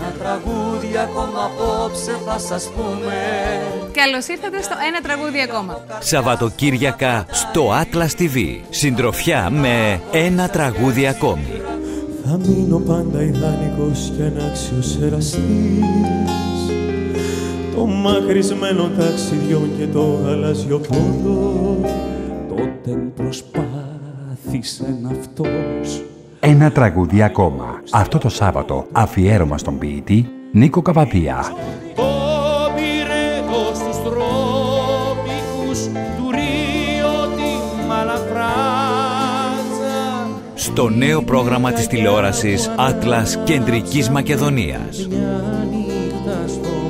Ένα τραγούδι ακόμα απόψε θα σας πούμε. Καλώς ήρθατε στο Ένα τραγούδι ακόμα. Σαββατοκύριακα στο Atlas TV. Συντροφιά με Ένα τραγούδι ακόμη. Θα μείνω πάντα ιδανικός και ανάξιος εραστής των μαχρισμένων ταξιδιών και το γαλάζιο πόντο. Τότε προσπάθησε αυτός. Ένα τραγούδι ακόμα. Αυτό το Σάββατο αφιέρωμα στον ποιητή Νίκο Καβαδία. Ο πυρετός στους τρόπικους του Ρίο τη Μαλαφράτσα. Στο νέο πρόγραμμα της τηλεόρασης Atlas Κεντρικής Μακεδονίας. Μια νύχτα στο